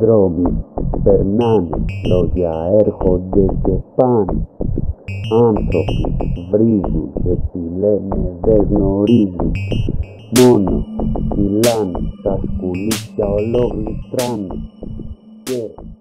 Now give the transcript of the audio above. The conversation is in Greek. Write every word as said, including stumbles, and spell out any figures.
Δρόμοι περνάνε, λόγια έρχονται και πάνε. Άνθρωποι βρίζουν και τι λένε δεν γνωρίζουν. Μόνο μιλάνε, τα σκουλίκια ολόγλιστράνε. Και